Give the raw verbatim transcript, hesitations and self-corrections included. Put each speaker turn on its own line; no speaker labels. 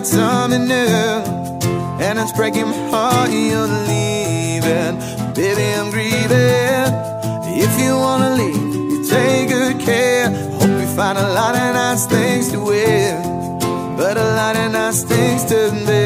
something new, and it's breaking my heart you're leaving. Baby, I'm grieving. If you wanna leave, you take good care. Hope you find a lot of nice things to wear, but a lot of nice things to bear.